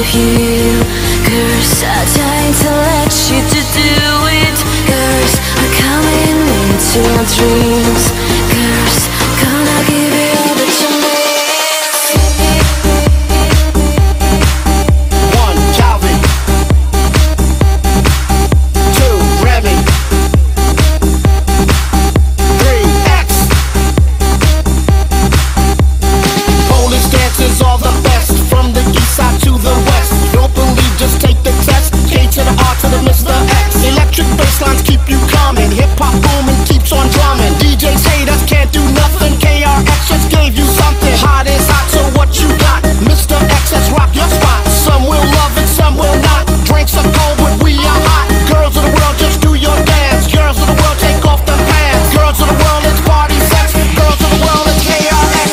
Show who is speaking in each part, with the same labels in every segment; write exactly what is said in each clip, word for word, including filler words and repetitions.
Speaker 1: with you. Girls are dying to let you to do it. Girls are coming into your dreams. Girls, gonna give you all that you need.
Speaker 2: One, Kalwi. Two, Remi. Three, X. Polish dancers are the best, from the east side to the west. Don't believe, just take the test. K to the R to the Mister X. Electric basslines keep you calming. Hip hop booming keeps on drumming. D Js haters can't do nothing. K R X just gave you something. Hot is hot, so what you got? Mister X, let's rock your spot. Some will love it, some will not. Drinks are cold, but we are hot. Girls of the world, just do your dance. Girls of the world, take off the pants. Girls of the world, it's party sex. Girls of the world, it's K R X.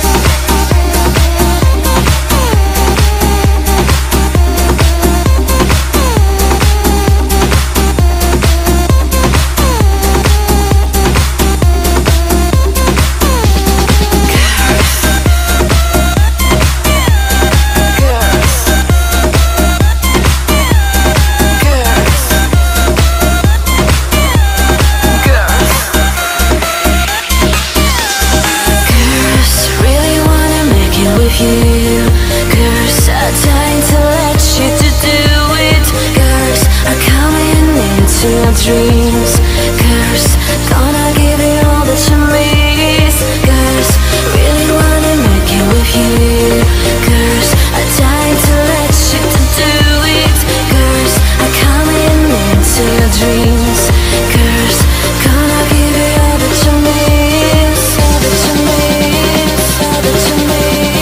Speaker 1: You. Girls are dying to let you to do it. Girls are coming into your dreams. Girls, gonna give you all that you miss. Girls, really wanna make it with you. Girls are dying to let you to do it. Girls are coming into your dreams. Girls, gonna give you all that you miss. All that you miss. All that you miss.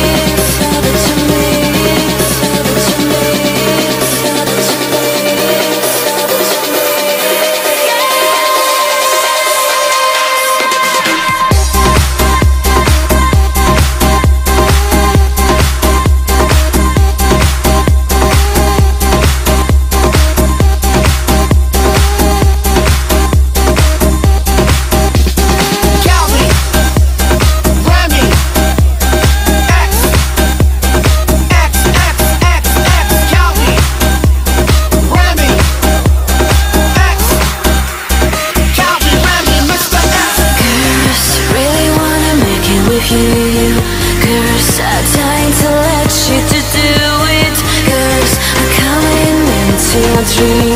Speaker 1: You. Girls are dying to let you to do it. Girls are coming into your dreams.